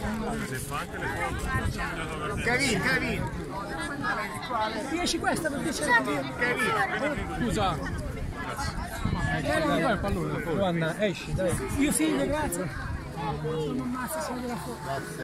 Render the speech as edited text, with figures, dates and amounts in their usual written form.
Carino. Riesci questa per piacere? Scusa. Dai il pallone. Giovanna, esci, dai. Io figlio, grazie. Sono un mazzo, sono della